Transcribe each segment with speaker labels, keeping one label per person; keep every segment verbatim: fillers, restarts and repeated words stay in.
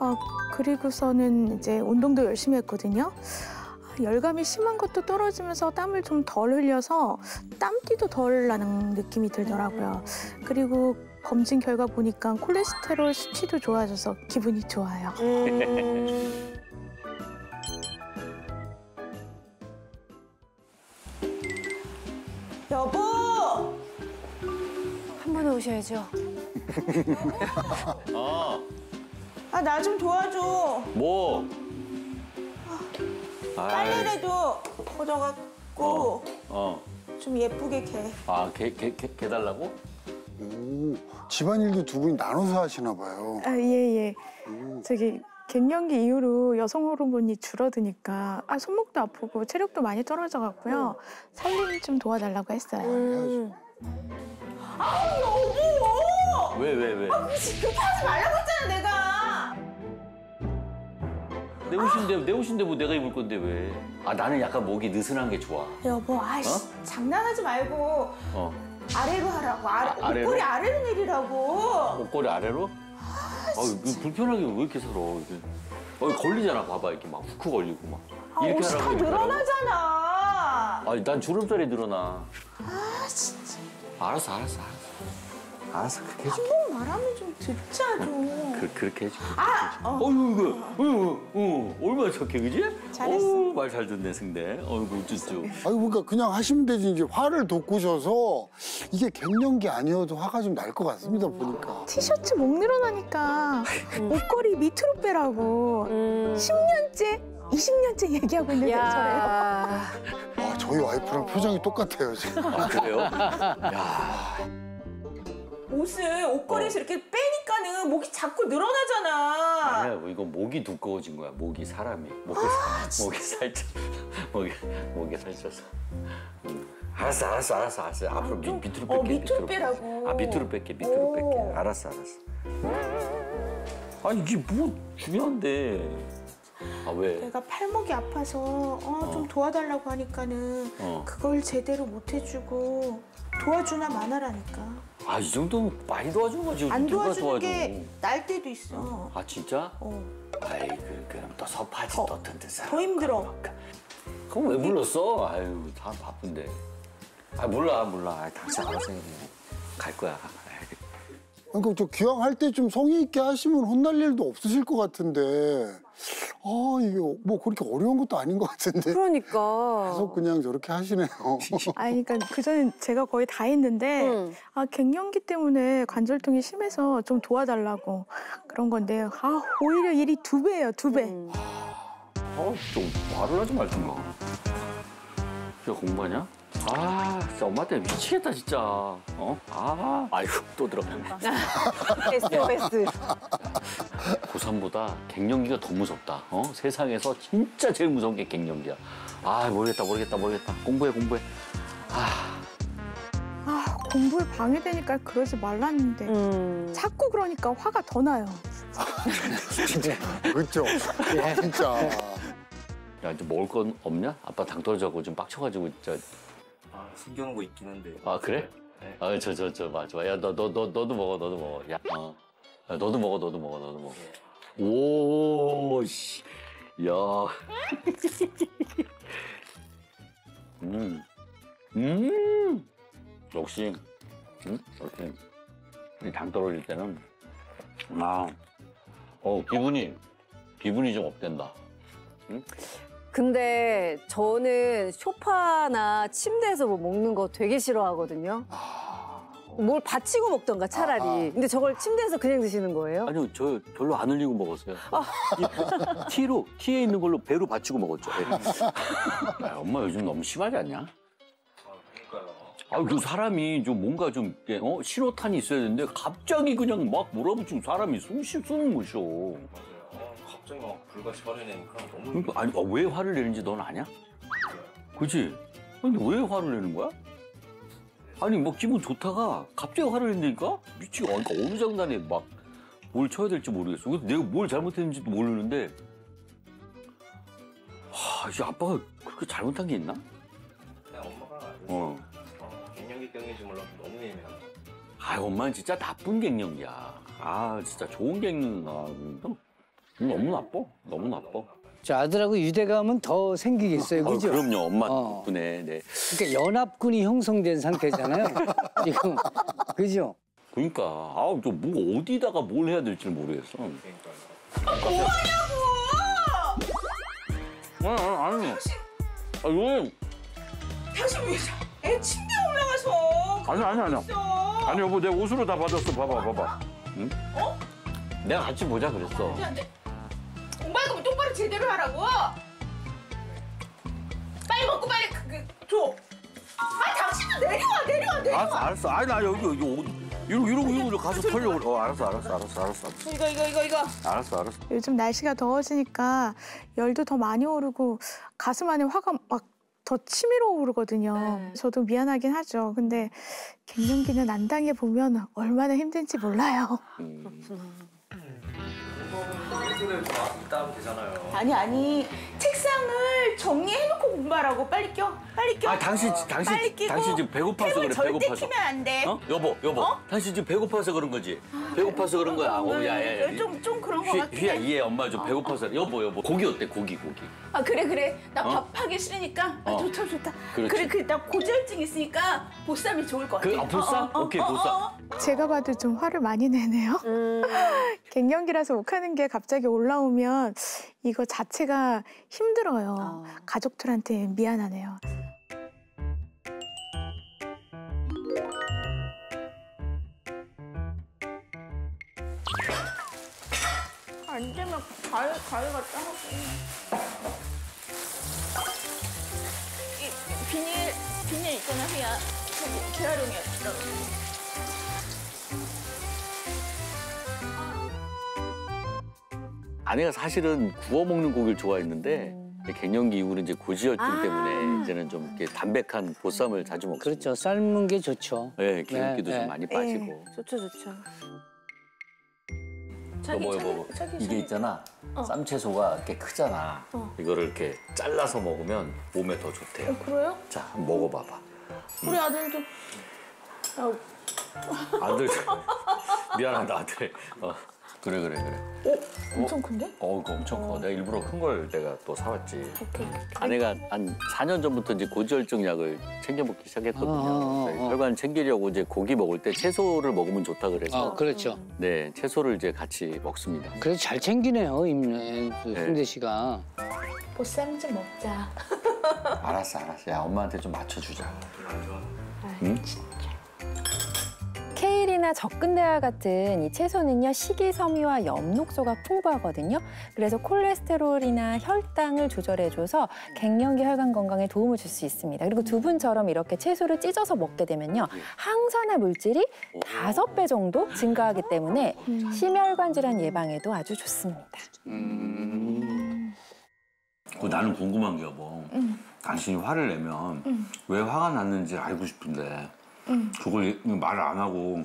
Speaker 1: 아, 그리고서는 이제 운동도 열심히 했거든요. 열감이 심한 것도 떨어지면서 땀을 좀 덜 흘려서 땀띠도 덜 나는 느낌이 들더라고요. 그리고 검진 결과 보니까 콜레스테롤 수치도 좋아져서 기분이 좋아요.
Speaker 2: 음.
Speaker 3: 여보!
Speaker 2: 한 번에 오셔야죠.
Speaker 4: 어,
Speaker 3: 아, 나 좀 도와줘.
Speaker 4: 뭐?
Speaker 3: 빨래라도 걷어갖고
Speaker 4: 어, 어.
Speaker 3: 좀 예쁘게 개.
Speaker 4: 아, 개, 개, 개, 개 달라고?
Speaker 5: 오, 집안일도 두 분이 나눠서 하시나 봐요.
Speaker 1: 아, 예, 예. 저기 갱년기 이후로 여성 호르몬이 줄어드니까 아, 손목도 아프고 체력도 많이 떨어져갖고요. 살림 좀 도와달라고 했어요.
Speaker 2: 음.
Speaker 3: 아, 여보!
Speaker 4: 왜, 왜, 왜?
Speaker 3: 그렇게 하지 말라고 했잖아, 내가.
Speaker 4: 내 옷인데, 내 옷인데 뭐 내가 입을 건데 왜? 아, 나는 약간 목이 느슨한 게 좋아.
Speaker 3: 여보, 아이씨,
Speaker 4: 어?
Speaker 3: 장난하지 말고
Speaker 4: 어.
Speaker 3: 아래로 하라고. 아래,
Speaker 4: 아, 아래로?
Speaker 3: 목걸이 아래로 내리라고.
Speaker 4: 목걸이 아래로? 아, 아 불편하게 왜 이렇게 살아? 이게. 어, 걸리잖아, 봐봐. 이렇게 막 후크 걸리고 막.
Speaker 3: 아,
Speaker 4: 이렇게
Speaker 3: 옷이 다
Speaker 4: 하라고, 이렇게 하라고.
Speaker 3: 늘어나잖아.
Speaker 4: 아니, 난 주름살이 늘어나.
Speaker 3: 아, 진짜.
Speaker 4: 알았어, 알았어, 알았어. 알았어, 그렇게 해줄게.
Speaker 3: 한 번 말하면 좀 듣자, 좀.
Speaker 4: 그, 그렇게 해줄게.
Speaker 3: 아! 어.
Speaker 4: 어휴, 이거, 어휴, 어, 얼마나 착해, 그지?
Speaker 3: 잘했어.
Speaker 4: 어우, 말 잘 듣네, 승대. 어이구, 어쩌죠.
Speaker 5: 아니 그러니까 그냥 하시면 되지. 이제 화를 돋구셔서 이게 갱년기 아니어도 화가 좀 날 것 같습니다 보니까.
Speaker 1: 티셔츠 목 늘어나니까 목걸이 밑으로 빼라고
Speaker 2: 음.
Speaker 1: 십 년째, 이십 년째 얘기하고 있는데 저래요.
Speaker 2: 야.
Speaker 5: 아, 저희 와이프랑 표정이 똑같아요 지금.
Speaker 4: 아, 그래요? 야.
Speaker 3: 옷을 옷걸이에서 이렇게 빼니까는 목이 자꾸 늘어나잖아.
Speaker 4: 아니야, 뭐 이거 목이 두꺼워진 거야. 목이 사람이. 목이, 목이 살짝. 목이, 목이 살쪄서. 음. 알았어, 알았어, 알았어, 알았어. 앞으로 밑, 밑으로 뺄게.
Speaker 3: 어, 밑으로 빼라고.
Speaker 4: 아, 밑으로 뺄게, 밑으로
Speaker 3: 오.
Speaker 4: 뺄게. 알았어, 알았어. 아, 이게 뭐 중요한데. 아, 왜?
Speaker 3: 내가 팔목이 아파서 어, 좀
Speaker 4: 어.
Speaker 3: 도와달라고 하니까는
Speaker 4: 어.
Speaker 3: 그걸 제대로 못 해주고 도와주나 마나라니까.
Speaker 4: 아, 이 정도면 많이 도와준 거지.
Speaker 3: 안
Speaker 4: 누가
Speaker 3: 도와주는
Speaker 4: 도와줘.
Speaker 3: 게 날 때도 있어.
Speaker 4: 아, 진짜?
Speaker 3: 어.
Speaker 4: 아이, 그, 그럼 또 섭하지,
Speaker 3: 더-
Speaker 4: 또 튼튼사.
Speaker 3: 더 힘들어.
Speaker 4: 그럼 왜 불렀어? 아유, 다 바쁜데. 아, 몰라, 몰라. 아, 당신 알아서 해. 갈 거야.
Speaker 5: 그러니까 저 기왕 할 때 좀 성의 있게 하시면 혼날 일도 없으실 것 같은데. 아 이게 뭐 그렇게 어려운 것도 아닌 것 같은데.
Speaker 2: 그러니까.
Speaker 5: 계속 그냥 저렇게 하시네요.
Speaker 1: 아니, 그러니까 그전엔 제가 거의 다 했는데
Speaker 2: 응.
Speaker 1: 아, 갱년기 때문에 관절통이 심해서 좀 도와달라고 그런 건데 아, 오히려 일이 두 배예요, 두 배.
Speaker 2: 음.
Speaker 4: 어, 좀 말을 하지 말든가. 진짜 공부하냐? 아, 진짜 엄마 때문에 미치겠다, 진짜. 어? 아, 아이고, 또 들어갔네.
Speaker 2: 에스오에스.
Speaker 4: 고삼보다 갱년기가 더 무섭다. 어? 세상에서 진짜 제일 무서운 게 갱년기야. 아, 모르겠다, 모르겠다, 모르겠다. 공부해, 공부해. 아,
Speaker 1: 아, 공부에 방해되니까 그러지 말랐는데
Speaker 2: 음.
Speaker 1: 자꾸 그러니까 화가 더 나요.
Speaker 5: 그렇죠. 진짜.
Speaker 4: 야, 이제 먹을 건 없냐? 아빠 당 떨어져가지고 좀 빡쳐가지고 진짜.
Speaker 6: 아, 숨겨놓은 거 있긴 한데.
Speaker 4: 아, 그래?
Speaker 6: 네.
Speaker 4: 아, 저, 저, 저, 맞아. 야, 너, 너, 너, 너도 먹어, 너도 먹어. 야, 어. 야, 너도 먹어, 너도 먹어, 너도 먹어. 오, 씨. 야. 음. 음. 역시, 음? 역시. 이 당 떨어질 때는, 아, 어, 기분이, 기분이 좀 업된다. 응?
Speaker 2: 근데 저는 소파나 침대에서 뭐 먹는 거 되게 싫어하거든요. 뭘 받치고 먹던가 차라리.
Speaker 5: 아하.
Speaker 2: 근데 저걸 침대에서 그냥 드시는 거예요?
Speaker 4: 아니요, 저 별로 안 흘리고 먹었어요. 이 티로, 티에 있는 걸로 배로 받치고 먹었죠. 배. 야, 엄마 요즘 너무 심하지 않냐?
Speaker 6: 아, 그러니까요.
Speaker 4: 아, 그 사람이 좀 뭔가 좀, 이렇게, 어? 신호탄이 있어야 되는데 갑자기 그냥 막 몰아붙이고 사람이 숨쉬 쓰는 것이오.
Speaker 6: 맞아요. 아, 갑자기 막 불같이 화를 내니까 너무.
Speaker 4: 그러니까, 아니, 어, 왜 화를 내는지 넌 아냐? 그치? 근데 왜 화를 내는 거야? 아니, 뭐 기분 좋다가 갑자기 화를 낸다니까? 미치고, 그러니까 어느 장단에 막 뭘 쳐야 될지 모르겠어. 그래서 내가 뭘 잘못했는지도 모르는데, 하, 이제 아빠가 그렇게 잘못한 게 있나?
Speaker 6: 그냥 엄마가
Speaker 4: 어.
Speaker 6: 어, 갱년기 때문인지 몰라도 너무 예민하다.
Speaker 4: 아, 엄마는 진짜 나쁜 갱년기야. 아, 진짜 좋은 갱년, 아, 너 너무 나빠. 너무 나빠.
Speaker 7: 저 아들하고 유대감은 더 생기겠어요,
Speaker 4: 아,
Speaker 7: 그죠?
Speaker 4: 그럼요. 엄마
Speaker 7: 어.
Speaker 4: 덕분에. 네.
Speaker 7: 그러니까 연합군이 형성된 상태잖아요. 지금 그죠?
Speaker 4: 그러니까 아우 저 뭐 어디다가 뭘 해야 될지 모르겠어. 아, 아, 아니. 아, 왜?
Speaker 3: 당신 왜 애 침대 올라가서
Speaker 4: 아니, 아니, 아니.
Speaker 3: 있어?
Speaker 4: 아니, 여보, 내 옷으로 다 받았어. 봐봐, 봐봐. 응? 어? 내가 같이 보자 그랬어.
Speaker 3: 안 돼. 엄마가 그럼 똑바로 제대로 하라고. 빨리 먹고 빨리 그, 그, 줘. 아 당신도 내려와 내려와 내려와.
Speaker 4: 알았어, 알았어. 아니, 나 여기, 여기 옷. 이러고, 이러고, 이러고 가서 털려고 그래. 어, 알았어, 알았어, 알았어, 알았어.
Speaker 3: 이거 이거 이거 이거.
Speaker 4: 알았어, 알았어.
Speaker 1: 요즘 날씨가 더워지니까 열도 더 많이 오르고 가슴 안에 화가 막 더 치밀어 오르거든요.
Speaker 2: 네.
Speaker 1: 저도 미안하긴 하죠. 근데 갱년기는 안 당해 보면 얼마나 힘든지 몰라요.
Speaker 4: 음.
Speaker 6: 일주일에 이따 하면 되잖아요.
Speaker 3: 아니 아니 책상을 정리해놓고 공부하라고. 빨리 껴 빨리 껴.
Speaker 4: 아, 당신, 당신,
Speaker 3: 빨리 끼고.
Speaker 4: 당신 지금 배고파서 그래,
Speaker 3: 탭을 절대
Speaker 4: 배고파서.
Speaker 3: 키면 안 돼.
Speaker 4: 어? 여보, 여보.
Speaker 3: 어?
Speaker 4: 당신 지금 배고파서 그런 거지? 배고파서 그런 거야. 어, 야, 야, 야.
Speaker 3: 좀, 좀 그런 거
Speaker 4: 휘,
Speaker 3: 같긴
Speaker 4: 휘야,
Speaker 3: 해.
Speaker 4: 이해. 엄마 좀 배고파서. 여보, 여보. 고기 어때? 고기, 고기.
Speaker 3: 아 그래 그래 나
Speaker 4: 어?
Speaker 3: 밥하기 싫으니까 아,
Speaker 4: 어.
Speaker 3: 좋다 좋다.
Speaker 4: 그렇지.
Speaker 3: 그래 그래 나 고지혈증 있으니까 보쌈이 좋을 것 같아.
Speaker 4: 그, 아, 보쌈? 오케이, 보쌈.
Speaker 1: 제가 봐도 좀 화를 많이 내네요.
Speaker 2: 음.
Speaker 1: 갱년기라서 욱하는 게 갑자기 올라오면 이거 자체가 힘들어요.
Speaker 2: 아.
Speaker 1: 가족들한테 미안하네요.
Speaker 3: 안 되면 과일 과일 갖다 하고. 이, 이 비닐 비닐 있잖아 휘야. 저기 재활용해.
Speaker 4: 아내가 사실은 구워 먹는 고기를 좋아했는데 갱년기 이후로 이제 고지혈증
Speaker 2: 아.
Speaker 4: 때문에 이제는 좀 이렇게 담백한 보쌈을 자주 먹습니다.
Speaker 7: 그렇죠. 삶은 게 좋죠.
Speaker 4: 네, 기름기도
Speaker 7: 네,
Speaker 4: 좀
Speaker 7: 네.
Speaker 4: 많이 빠지고.
Speaker 2: 좋죠, 좋죠.
Speaker 3: 자기
Speaker 4: 여보,
Speaker 3: 자기
Speaker 4: 여보,
Speaker 3: 자기
Speaker 4: 이게
Speaker 3: 자기.
Speaker 4: 있잖아.
Speaker 3: 어.
Speaker 4: 쌈채소가 이렇게 크잖아.
Speaker 3: 어.
Speaker 4: 이거를 이렇게 잘라서 먹으면 몸에 더 좋대요.
Speaker 3: 어, 그래요?
Speaker 4: 자, 한번 먹어봐봐.
Speaker 3: 우리 아들도. 아,
Speaker 4: 아들, 미안하다 아들. 어, 그래 그래 그래.
Speaker 3: 오 엄청 큰데?
Speaker 4: 어, 이거 엄청 커. 내가 일부러 큰 걸 내가 또 사왔지.
Speaker 3: 오케이.
Speaker 4: 아내가 한 사 년 전부터 이제 고지혈증 약을 챙겨 먹기 시작했거든요.
Speaker 7: 어, 어, 어.
Speaker 4: 네, 혈관 챙기려고 이제 고기 먹을 때 채소를 먹으면 좋다 그래서
Speaker 7: 어, 그렇죠.
Speaker 4: 네 채소를 이제 같이 먹습니다.
Speaker 7: 그래도 잘 챙기네요, 임네 그
Speaker 4: 네.
Speaker 7: 순대 씨가.
Speaker 3: 보쌈 좀 먹자.
Speaker 4: 알았어 알았어. 야 엄마한테 좀 맞춰주자.
Speaker 8: 케일이나 적근대와 같은 이 채소는요, 식이섬유와 엽록소가 풍부하거든요. 그래서 콜레스테롤이나 혈당을 조절해줘서 갱년기 혈관 건강에 도움을 줄 수 있습니다. 그리고 두 분처럼 이렇게 채소를 찢어서 먹게 되면요, 항산화 물질이 다섯 배 정도 증가하기 때문에 심혈관 질환 예방에도 아주 좋습니다.
Speaker 4: 음. 그 나는 궁금한 게 여보. 당신이 화를 내면 왜 화가 났는지 알고 싶은데 그걸 말을 안 하고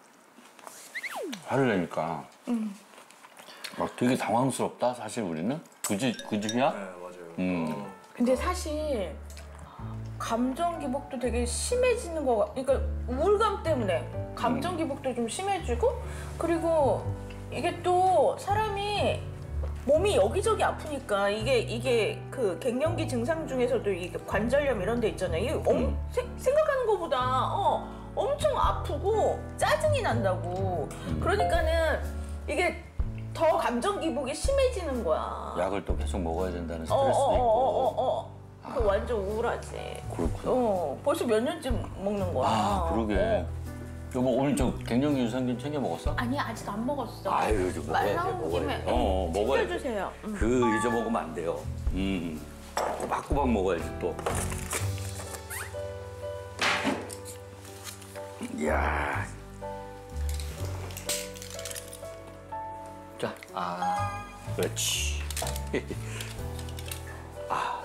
Speaker 4: 화를 내니까 막 되게 당황스럽다 사실 우리는. 그지 그지야?
Speaker 6: 네 맞아요.
Speaker 4: 음.
Speaker 3: 근데 사실 감정 기복도 되게 심해지는 거 같- 그러니까 우울감 때문에 감정 기복도 좀 심해지고, 그리고 이게 또 사람이 몸이 여기저기 아프니까 이게 이게 그 갱년기 증상 중에서도 이게 관절염 이런 데 있잖아요. 이게 엄,
Speaker 4: 음.
Speaker 3: 세- 생각하는 것보다 어, 엄청 아프고 짜증이 난다고. 그러니까는 이게 더 감정 기복이 심해지는 거야.
Speaker 4: 약을 또 계속 먹어야 된다는
Speaker 3: 어, 어,
Speaker 4: 스트레스도
Speaker 3: 어,
Speaker 4: 있고.
Speaker 3: 어, 어, 어. 그
Speaker 4: 아.
Speaker 3: 완전 우울하지.
Speaker 4: 그렇구나.
Speaker 3: 어, 벌써 몇 년쯤 먹는 거야.
Speaker 4: 아 그러게.
Speaker 3: 어.
Speaker 4: 여보 오늘 저 갱년기 유산균 챙겨 먹었어?
Speaker 3: 아니 아직 안 먹었어.
Speaker 4: 아유 좀 먹어야
Speaker 3: 말
Speaker 4: 돼
Speaker 3: 나온
Speaker 4: 먹어야
Speaker 3: 김에
Speaker 4: 돼. 어, 어 먹어야 돼.
Speaker 3: 챙겨주세요. 응.
Speaker 4: 그 잊어먹으면 안 돼요. 음. 꼬박꼬박 먹어야지 또. 이야. 자, 아, 그렇지. 아.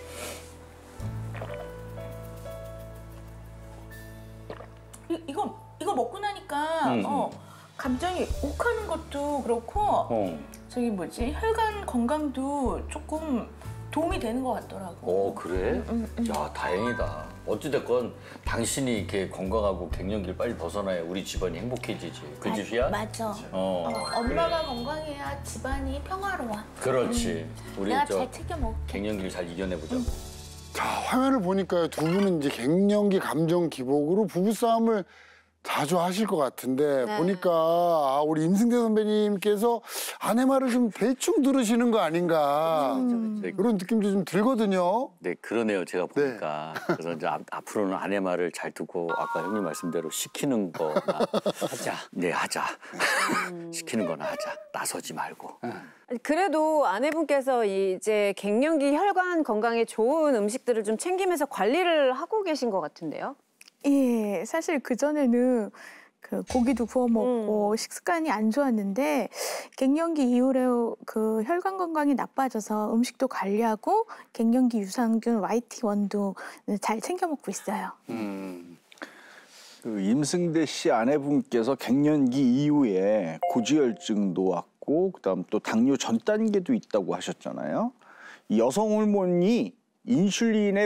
Speaker 3: 이, 이거 이거 먹고 나니까
Speaker 4: 음,
Speaker 3: 어, 감정이 욱하는 것도 그렇고
Speaker 4: 어.
Speaker 3: 저기 뭐지 혈관 건강도 조금 도움이 되는 것 같더라고.
Speaker 4: 어 그래?
Speaker 3: 음, 음.
Speaker 4: 야 다행이다. 어찌됐건 당신이 이렇게 건강하고 갱년기를 빨리 벗어나야 우리 집안이 행복해지지. 그지, 휘야?
Speaker 3: 맞아.
Speaker 4: 어.
Speaker 3: 어, 엄마가 건강해야 집안이 평화로워.
Speaker 4: 그렇지. 우리
Speaker 3: 내가
Speaker 4: 저
Speaker 3: 잘 챙겨 먹을게.
Speaker 4: 갱년기를 잘 이겨내보자고.
Speaker 5: 자, 화면을 보니까요. 두 분은 이제 갱년기 감정 기복으로 부부싸움을 자주 하실 것 같은데
Speaker 2: 네.
Speaker 5: 보니까 아, 우리 임승대 선배님께서 아내 말을 좀 대충 들으시는 거 아닌가
Speaker 1: 음.
Speaker 4: 네,
Speaker 5: 그런 느낌도 좀 들거든요.
Speaker 4: 네, 그러네요. 제가 보니까. 그래서 이제 앞- 앞으로는 아내 말을 잘 듣고 아까 형님 말씀대로 시키는 거나
Speaker 7: 하자.
Speaker 4: 네, 하자. 시키는 거나 하자. 나서지 말고.
Speaker 2: 그래도 아내분께서 이제 갱년기 혈관 건강에 좋은 음식들을 좀 챙기면서 관리를 하고 계신 것 같은데요?
Speaker 1: 예, 사실 그전에는 그 고기도 구워 먹고 식습관이 안 좋았는데 갱년기 이후에 그 혈관 건강이 나빠져서 음식도 관리하고 갱년기 유산균 와이티원도 잘 챙겨 먹고 있어요.
Speaker 7: 음.
Speaker 9: 그 임승대 씨 아내분께서 갱년기 이후에 고지혈증도 왔고 그다음 또 당뇨 전 단계도 있다고 하셨잖아요. 이 여성 호르몬이 인슐린의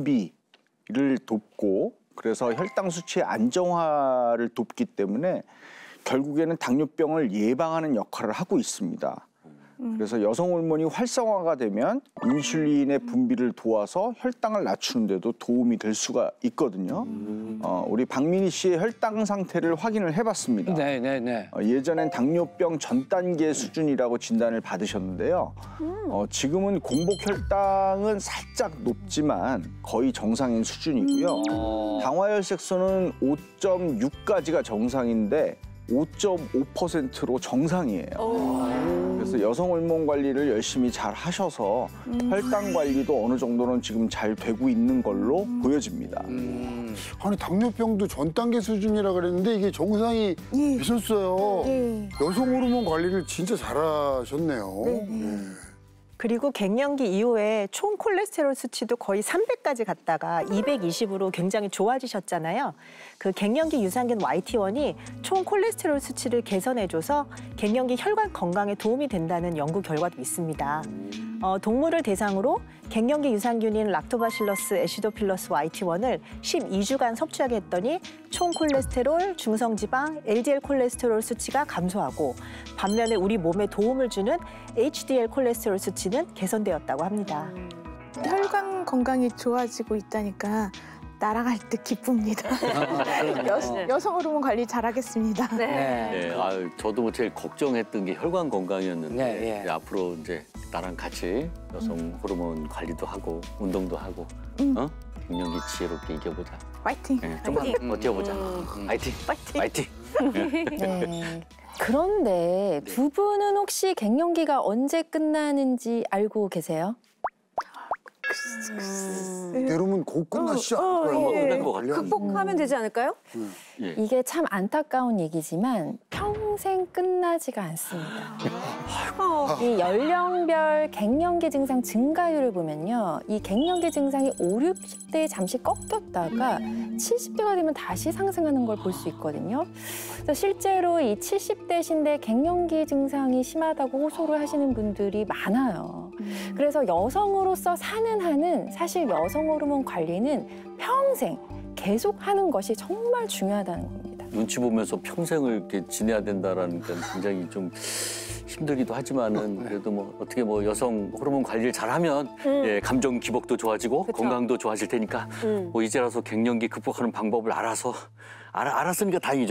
Speaker 9: 분비를 돕고 그래서 혈당 수치의 안정화를 돕기 때문에 결국에는 당뇨병을 예방하는 역할을 하고 있습니다. 그래서 여성 호르몬이 활성화가 되면 인슐린의 분비를 도와서 혈당을 낮추는 데도 도움이 될 수가 있거든요. 어, 우리 박민희 씨의 혈당 상태를 확인을 해봤습니다.
Speaker 7: 네, 네, 네.
Speaker 9: 어, 예전엔 당뇨병 전 단계 수준이라고 진단을 받으셨는데요. 어, 지금은 공복 혈당은 살짝 높지만 거의 정상인 수준이고요. 당화혈색소는 오 점 육까지가 정상인데 오 점 오 퍼센트로 정상이에요. 그래서 여성 호르몬 관리를 열심히 잘 하셔서 혈당 관리도 어느 정도는 지금 잘 되고 있는 걸로 보여집니다.
Speaker 7: 음.
Speaker 5: 아니 당뇨병도 전 단계 수준이라 그랬는데 이게 정상이
Speaker 1: 예.
Speaker 5: 되셨어요.
Speaker 1: 예.
Speaker 5: 여성 호르몬 관리를 진짜 잘하셨네요. 예.
Speaker 10: 그리고 갱년기 이후에 총 콜레스테롤 수치도 거의 삼백까지 갔다가 이백이십으로 굉장히 좋아지셨잖아요. 그 갱년기 유산균 와이티원이 총 콜레스테롤 수치를 개선해줘서 갱년기 혈관 건강에 도움이 된다는 연구 결과도 있습니다. 어, 동물을 대상으로 갱년기 유산균인 락토바실러스 애시도필러스 와이티원을 십이 주간 섭취하게 했더니 총 콜레스테롤, 중성지방, 엘디엘 콜레스테롤 수치가 감소하고 반면에 우리 몸에 도움을 주는 에이치디엘 콜레스테롤 수치는 개선되었다고 합니다.
Speaker 1: 혈관 건강이 좋아지고 있다니까 날아갈 때 기쁩니다. 여, 여성 호르몬 관리 잘하겠습니다.
Speaker 7: 네.
Speaker 4: 네, 아유, 저도 뭐 제일 걱정했던 게 혈관 건강이었는데
Speaker 7: 네, 예.
Speaker 4: 이제 앞으로 이제 나랑 같이 여성 호르몬 관리도 하고 운동도 하고
Speaker 1: 음.
Speaker 4: 어? 갱년기 지혜롭게 이겨보자.
Speaker 1: 화이팅!
Speaker 4: 네, 좀만 버텨보자. 파이팅! 파이팅!
Speaker 8: 네. 그런데 두 분은 혹시 갱년기가 언제 끝나는지 알고 계세요?
Speaker 5: 여러분 곧 끝나시지
Speaker 1: 어, 어,
Speaker 5: 않을까요?
Speaker 1: 예.
Speaker 4: 끝난 것 같아요.
Speaker 2: 극복하면 되지 않을까요?
Speaker 4: 예.
Speaker 8: 이게 참 안타까운 얘기지만 평생 끝나지가 않습니다. 이 연령별 갱년기 증상 증가율을 보면요. 이 갱년기 증상이 오, 육십 대에 잠시 꺾였다가 칠십 대가 되면 다시 상승하는 걸 볼 수 있거든요. 그래서 실제로 이 칠십 대신데 갱년기 증상이 심하다고 호소를 하시는 분들이 많아요. 그래서 여성으로서 사는 한은 사실 여성 호르몬 관리는 평생 계속 하는 것이 정말 중요하다는 겁니다.
Speaker 4: 눈치 보면서 평생을 이렇게 지내야 된다라는 건 굉장히 좀 힘들기도 하지만은 그래도 뭐 어떻게 뭐 여성 호르몬 관리를 잘하면 예, 감정 기복도 좋아지고
Speaker 2: 그쵸.
Speaker 4: 건강도 좋아질 테니까
Speaker 2: 음.
Speaker 4: 뭐 이제라서 갱년기 극복하는 방법을 알아서 알아, 알았으니까 다행이죠.